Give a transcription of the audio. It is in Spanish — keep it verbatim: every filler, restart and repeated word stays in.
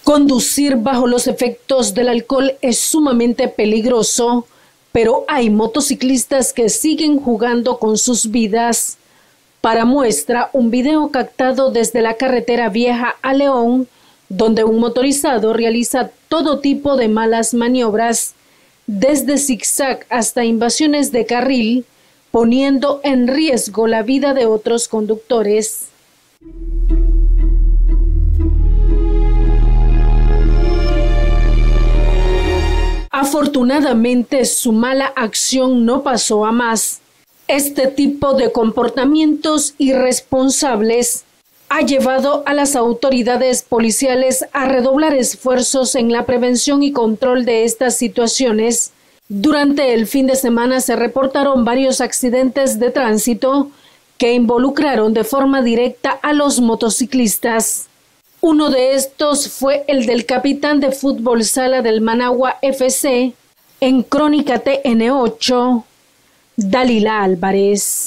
Conducir bajo los efectos del alcohol es sumamente peligroso, pero hay motociclistas que siguen jugando con sus vidas. Para muestra, un video captado desde la carretera vieja a León, donde un motorizado realiza todo tipo de malas maniobras, desde zigzag hasta invasiones de carril, poniendo en riesgo la vida de otros conductores. Afortunadamente, su mala acción no pasó a más. Este tipo de comportamientos irresponsables ha llevado a las autoridades policiales a redoblar esfuerzos en la prevención y control de estas situaciones. Durante el fin de semana se reportaron varios accidentes de tránsito que involucraron de forma directa a los motociclistas. Uno de estos fue el del capitán de fútbol sala del Managua F C, en Crónica T N ocho, Dalila Álvarez.